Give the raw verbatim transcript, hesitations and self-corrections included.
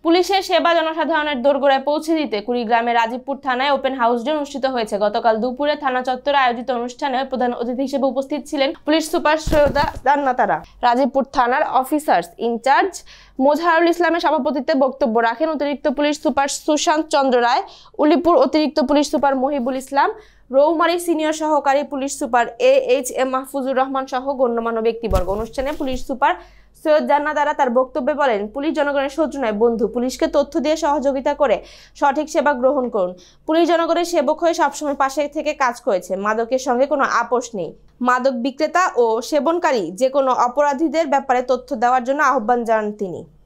পুলিশের সেবা জনসাধারণের দোরগোড়ায় পৌঁছে দিতে কুড়িগ্রামের রাজীবপুর থানায় ওপেন হাউস ডে অনুষ্ঠিত হয়েছে। গতকাল দুপুরে থানা চত্বরে আয়োজিত অনুষ্ঠানে প্রধান অতিথি হিসেবে উপস্থিত ছিলেন পুলিশ সুপার সৈয়দা জান্নাতারা। রাজীবপুর থানার অফিসার্স ইনচার্জ মোজাহারুল ইসলামের সভাপতিত্বে বক্তব্য রাখেন অতিরিক্ত পুলিশ সুপার সুশান্ত চন্দ্র রায়, উলিপুর অতিরিক্ত police super Mohibul Islam, Rowmari senior সহকারী police super A H M Mahfuzur Rahman সহ গণ্যমান্য ব্যক্তিবর্গ। অনুষ্ঠানে পুলিশ সুপার সৈয়দ জান্নাতারা তার বক্তব্যে বলেন, পুলিশ জনগণের শত্রু নয়, বন্ধু। পুলিশকে তথ্য দিয়ে সহযোগিতা করে সঠিক সেবা গ্রহণ করুন। পুলিশ জনগণের সেবক হয়ে সবসময় পাশে থেকে কাজ করেছে। মাদকের সঙ্গে কোনো আপোষ নেই। মাদক বিক্রেতা ও সেবনকারী যে কোনো অপরাধীদের ব্যাপারে তথ্য দেওয়ার জন্য আহ্বান জানান তিনি।